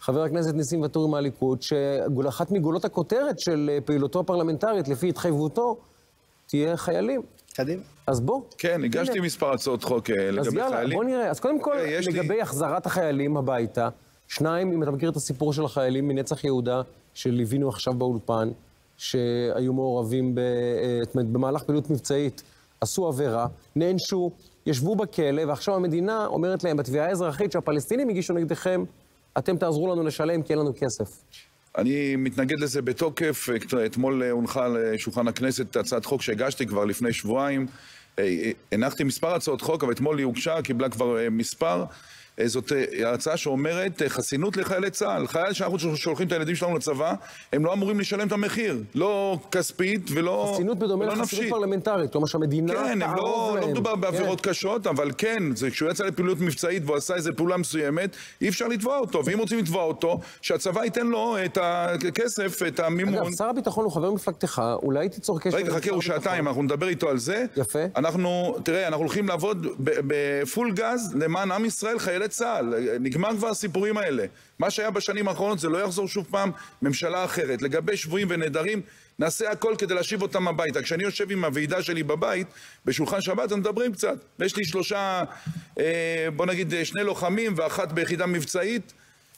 חבר הכנסת ניסים ואטורי מהליכוד, שאחת מגולות הכותרת של פעילותו הפרלמנטרית, לפי התחייבותו, תהיה חיילים. קדימה. אז בוא. כן, הגשתי מספר הצעות חוק לגבי חיילים. אז יאללה, בוא נראה. אז קודם כל, לגבי החזרת החיילים הביתה, שניים, אם אתה מכיר את הסיפור של החיילים מנצח יהודה, שליווינו עכשיו באולפן, שהיו מעורבים במהלך פעילות מבצעית, עשו עבירה, נענשו, ישבו בכלא, ועכשיו המדינה אומרת להם בתביעה האזרחית שהפלסטינים הגישו נגדכם, אתם תעזרו לנו לשלם כי אין לנו כסף. אני מתנגד לזה בתוקף. אתמול הונחה על שולחן הכנסת הצעת חוק שהגשתי כבר לפני שבועיים. הנחתי מספר הצעות חוק, אבל אתמול היא הוגשה, קיבלה כבר מספר. זאת הצעה שאומרת חסינות לחיילי צה"ל. חייל שאנחנו שולחים את הילדים שלנו לצבא, הם לא אמורים לשלם את המחיר. לא כספית ולא חסינות בדומה לחסינות פרלמנטרית, כלומר שהמדינה כן, לא מדובר בעבירות קשות, אבל כן, כשהוא יצא לפעילות מבצעית והוא עשה איזו פעולה מסוימת, אי אפשר לתבוע אותו, ואם רוצים לתבוע אותו, שהצבא ייתן לו את הכסף, את המימון. אגב, שר הביטחון הוא חבר מפלגתך, אולי תיצור קשר... רגע, חכה, הוא שעתיים, אנחנו נדבר איתו על זה. יפה. תראה, אנחנו הולכים לעבוד בפול גז למען עם ישראל, חיילי צה"ל. נגמר כבר הסיפורים האלה. מה שהיה בשנים האחרונות זה לא יחזור שוב פעם, ממשלה אחרת. לגבי שבויים ונעדרים, נעשה הכל כדי להשיב אותם הביתה. כשאני יושב עם הוועידה שלי בבית, בשולחן שבת, הם מדברים קצת. ויש לי שלושה, בוא נגיד, שני לוחמים ואחת ביחידה מבצעית.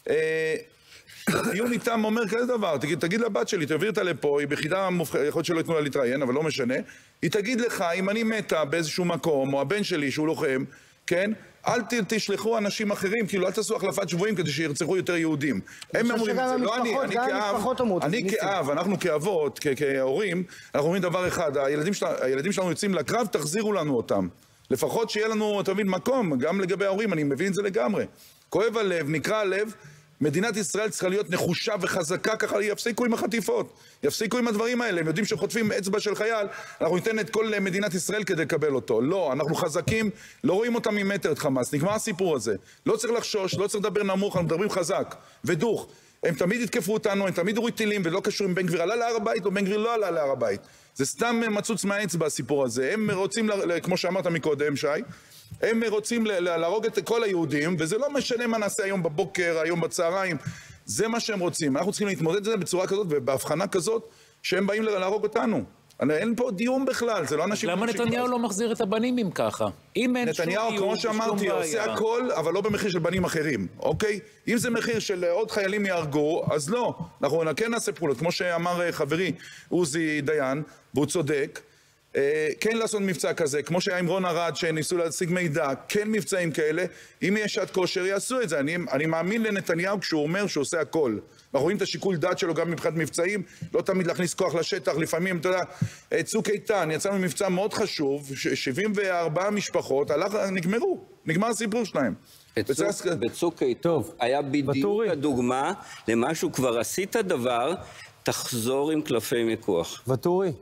דיון איתם אומר כזה דבר, תגיד לבת שלי, תעביר אותה לפה, היא ביחידה מובחרת, יכול להיות שלא יתנו לה להתראיין, אבל לא משנה. היא תגיד לך, אם אני מתה באיזשהו מקום, או הבן שלי שהוא לוחם, כן? אל תשלחו אנשים אחרים, כאילו אל תעשו החלפת שבויים כדי שירצחו יותר יהודים. הם אומרים את זה, לא אני כאב, אנחנו כאבות, כהורים, אנחנו אומרים דבר אחד, הילדים שלנו יוצאים לקרב, תחזירו לנו אותם. לפחות שיהיה לנו, אתה מבין, מקום, גם לגבי ההורים, אני מבין את זה לגמרי. כואב הלב, נקרא הלב, מדינת ישראל צריכה להיות נחושה וחזקה, ככה יפסיקו עם החטיפות, יפסיקו עם הדברים האלה. הם יודעים שחוטפים אצבע של חייל, אנחנו ניתן את כל מדינת ישראל כדי לקבל אותו. לא, אנחנו חזקים, לא רואים אותם ממטר את חמאס, נגמר הסיפור הזה. לא צריך לחשוש, לא צריך לדבר נמוך, אנחנו מדברים חזק ודוך. הם תמיד יתקפו אותנו, הם תמיד יורידו טילים, ולא קשור אם בן גביר עלה להר הבית או בן גביר לא עלה להר הבית. זה סתם מצוץ מהאצבע הסיפור הזה. הם רוצים, כמו שאמרת מקודם, שי, הם רוצים להרוג את כל היהודים, וזה לא משנה מה נעשה היום בבוקר, היום בצהריים, זה מה שהם רוצים. אנחנו צריכים להתמודד את זה בצורה כזאת ובהבחנה כזאת שהם באים להרוג אותנו. אין פה דיון בכלל, זה לא אנשים... למה נתניהו לא מחזיר את הבנים אם ככה? נתניהו, כמו שאמרתי, עושה הכל, אבל לא במחיר של בנים אחרים, אוקיי? אם זה מחיר של עוד חיילים יהרגו, אז לא. אנחנו כן נעשה פעולות, כמו שאמר חברי עוזי דיין, והוא צודק, כן לעשות מבצע כזה, כמו שהיה עם רון ארד שניסו להשיג מידע, כן מבצעים כאלה, אם יש שעת כושר יעשו את זה. אני מאמין לנתניהו כשהוא אומר שהוא עושה הכל. אנחנו רואים את השיקול דעת שלו גם מבחינת מבצעים, לא תמיד להכניס כוח לשטח, לפעמים, אתה יודע, צוק איתן, יצאנו מבצע מאוד חשוב, 74 משפחות, נגמר הסיפור שלהם. בצוק איתן היה בדיוק הדוגמה למשהו, כבר עשית דבר, תחזור עם קלפי מיקוח. ואטורי.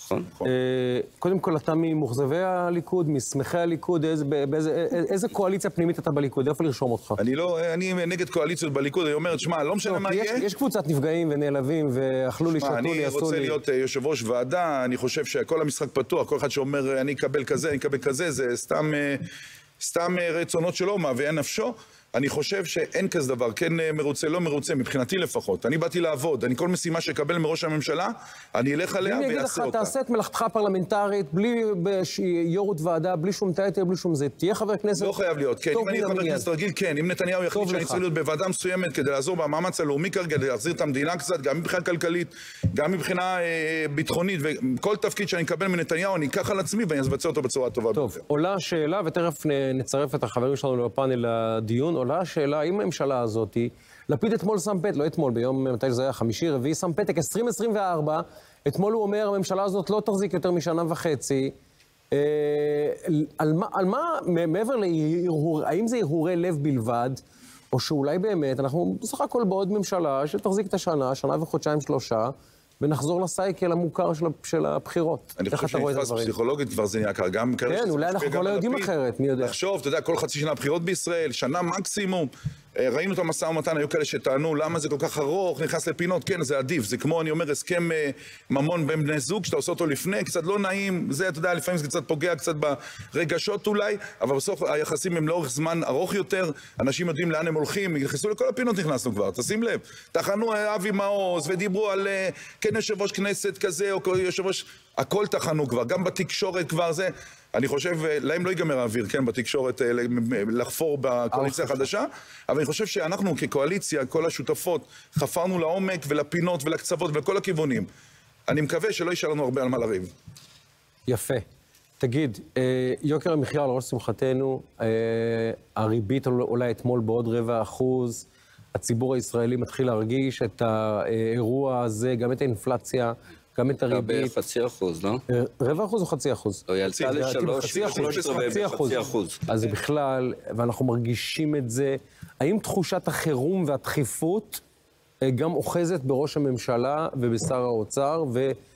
קודם כל, אתה ממוחזבי הליכוד, משמחי הליכוד, איזה קואליציה פנימית אתה בליכוד? איפה לרשום אותך? אני נגד קואליציות בליכוד, אני אומר, תשמע, לא משנה מה יהיה. יש קבוצת נפגעים ונעלבים, ואכלו לי, שתו לי, אני עשו לי. רוצה להיות יושב ראש ועדה, אני חושב שכל המשחק פתוח, כל אחד שאומר, אני אקבל כזה, אני אקבל כזה, זה סתם רצונות שלו, מהווה נפשו. אני חושב שאין כזה דבר, כן מרוצה, לא מרוצה, מבחינתי לפחות. אני באתי לעבוד, אני כל משימה שקבל מראש הממשלה, אני אלך עליה ויעשה אותה. אני אגיד לך, תעשה את מלאכתך הפרלמנטרית, בלי יו"רות ועדה, בלי שום טייטל, בלי שום זה. תהיה חבר כנסת? לא חייב להיות, כן. אם אני חבר כנסת רגיל, כן. אם נתניהו יחליט שאני צריך להיות בוועדה מסוימת כדי לעזור במאמץ הלאומי כרגע, כדי להחזיר את המדינה קצת, גם מבחינה כלכלית, גם מבחינה ביטחונית, וכל תפקיד שאני אקבל מנתניהו, אני אקח על עצמי ואני אבצע אותו בצורה טובה. טוב, עולה השאלה, ותכף נצרף את החברים שלנו לפאנל לדיון. עולה השאלה, אם הממשלה הזאת, לפיד אתמול שם פתק, לא אתמול, ביום מתי זה היה, חמישי, רביעי, שם פתק, 2024, אתמול הוא אומר, הממשלה הזאת לא תחזיק יותר משנה וחצי, על מה, מעבר להרהור, האם זה הרהורי לב בלבד, או שאולי באמת, אנחנו בסך הכל בעוד ממשלה שתחזיק את השנה, שנה וחודשיים, שלושה, ונחזור לסייקל המוכר של הבחירות. אני חושב שנתפס פסיכולוגית כבר זה נהיה כרגע. כן, אולי אנחנו כבר לא יודעים אחרת, מי יודע. לחשוב, אתה יודע, כל חצי שנה בחירות בישראל, שנה מקסימום. ראינו את המשא ומתן, היו כאלה שטענו, למה זה כל כך ארוך, נכנס לפינות, כן, זה עדיף. זה כמו, אני אומר, הסכם ממון בין בני זוג, שאתה עושה אותו לפני, קצת לא נעים, זה, אתה יודע, לפעמים זה קצת פוגע, קצת ברגשות אולי, אבל בסוף היחסים הם לאורך זמן ארוך יותר, אנשים יודעים לאן הם הולכים, נכנסו לכל הפינות נכנסנו כבר, תשים לב. תחנו אבי מעוז, ודיברו על כן יושב ראש כנסת כזה, או יושב ראש, הכל תחנו כבר, גם בתקשורת כבר זה. אני חושב, להם לא ייגמר האוויר, כן, בתקשורת לחפור בקואליציה החדשה, אבל אני חושב שאנחנו כקואליציה, כל השותפות, חפרנו לעומק ולפינות ולקצוות ולכל הכיוונים. אני מקווה שלא יישאר לנו הרבה על מה לריב. יפה. תגיד, יוקר המחיה על ראש שמחתנו, הריבית עולה אתמול בעוד 0.25%, הציבור הישראלי מתחיל להרגיש את האירוע הזה, גם את האינפלציה, גם את הריבית. 0.5%, לא? 0.25% או 0.5%? לא, היא עלתה ל3.5%. אז זה בכלל, ואנחנו מרגישים את זה. האם תחושת החירום והדחיפות גם אוחזת בראש הממשלה ובשר האוצר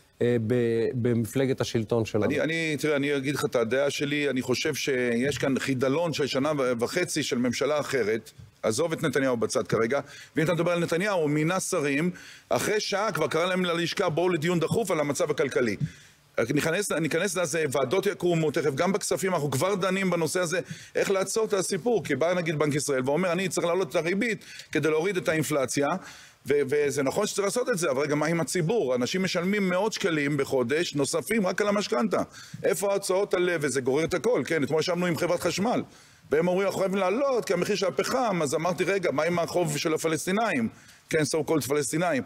ובמפלגת השלטון שלנו? תראה, אני אגיד לך את הדעה שלי, אני חושב שיש כאן חידלון של 1.5 שנה של ממשלה אחרת, עזוב את נתניהו בצד כרגע, ואם אתה מדבר על נתניהו, הוא מינה שרים, אחרי שעה כבר קרא להם ללשכה, בואו לדיון דחוף על המצב הכלכלי. ניכנס לזה, ועדות יקומו, תכף גם בכספים, אנחנו כבר דנים בנושא הזה, איך לעצור את הסיפור, כי בא נגיד בנק ישראל ואומר, אני צריך להעלות את הריבית כדי להוריד את האינפלציה, וזה נכון שצריך לעשות את זה, אבל רגע, מה עם הציבור? אנשים משלמים 100 שקלים בחודש, נוספים רק על המשכנתה. איפה ההוצאות על לב? וזה גורר את הכל, כן? אתמול ישבנו עם חברת חשמל. והם אומרים, אנחנו חייבים לעלות, כי המחיר של הפחם, אז אמרתי, רגע, מה עם החוב של הפלסטינאים? כן, so called פלסטינאים.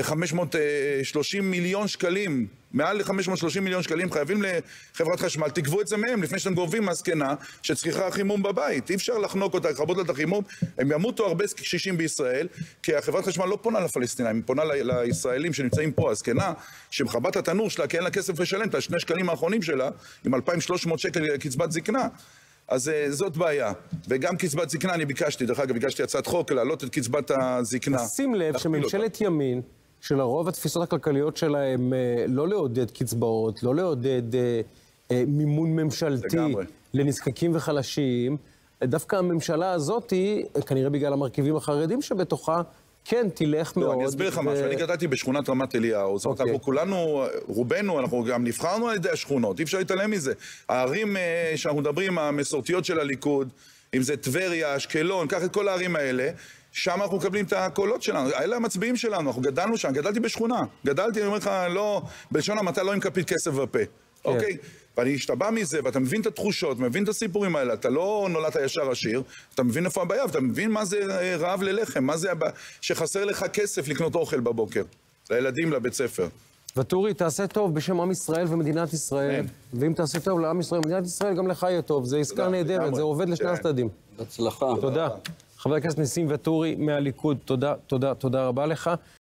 530 מיליון שקלים, מעל ל-530 מיליון שקלים חייבים לחברת חשמל, תגבו את זה מהם, לפני שאתם גובים מהזקנה שצריכה חימום בבית. אי אפשר לחנוק אותה, לכבות לה את החימום. הם ימותו הרבה קשישים בישראל, כי החברת חשמל לא פונה לפלסטינאים, היא פונה לישראלים שנמצאים פה, הזקנה, שמחבת התנור שלה, כי אין לה כסף לשלם את 2 שקלים האחרונים שלה, עם 2,300 שקל קצבת זקנה. אז זאת בעיה. וגם קצבת זקנה אני ביקשתי, דרך אגב, ביקשתי הצעת חוק להעלות את קצבת הזקנה. שים לב שממשלת ימין, שלרוב התפיסות הכלכליות שלהם לא לעודד קצבאות, לא לעודד מימון ממשלתי לנזקקים וחלשים, דווקא הממשלה הזאת, כנראה בגלל המרכיבים החרדים שבתוכה, כן, תלך מאוד. אני אסביר לך משהו, אני גדלתי בשכונת רמת אליהו, זאת אומרת, אנחנו כולנו, רובנו, אנחנו גם נבחרנו על ידי השכונות, אי אפשר להתעלם מזה. הערים שאנחנו מדברים, המסורתיות של הליכוד, אם זה טבריה, אשקלון, קח את כל הערים האלה, שם אנחנו מקבלים את הקולות שלנו, אלה המצביעים שלנו, אנחנו גדלנו שם, גדלתי בשכונה, גדלתי, אני אומר לך, לא, בלשון המעטה לא עם כפית כסף בפה, אוקיי? ואני אשתבע מזה, ואתה מבין את התחושות, מבין את הסיפורים האלה, אתה לא נולדת ישר עשיר, אתה מבין איפה הבעיה, ואתה מבין מה זה רעב ללחם, מה זה שחסר לך כסף לקנות אוכל בבוקר, לילדים, לבית ספר. וטורי, תעשה טוב בשם עם ישראל ומדינת ישראל, ואם תעשה טוב לעם ישראל ומדינת ישראל, גם לך יהיה טוב, זה עסקה נהדרת, זה עובד לשני הצדדים. בהצלחה. תודה. חבר הכנסת ניסים וטורי מהליכוד, תודה רבה לך.